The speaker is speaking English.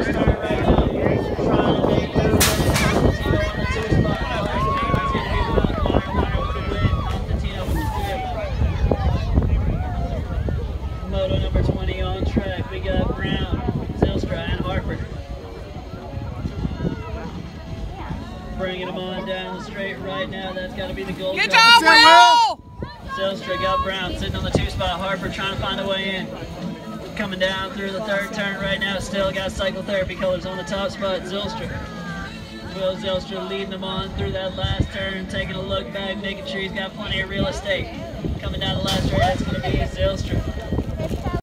start right now. Trying to make moves on the two spot. Moto number 20 on track. We got Brown, Zylstra, and Harper. Bringing them on down the straight right now. That's got to be the goal. Good job, Will! Zylstra got Brown sitting on the 2 spot. Harper trying to find a way in. Coming down through the 3rd turn right now. Still got cycle therapy colors on the top spot. Zylstra. Will Zylstra leading them on through that last turn. Taking a look back, making sure he's got plenty of real estate. Coming down the last turn, that's going to be Zylstra.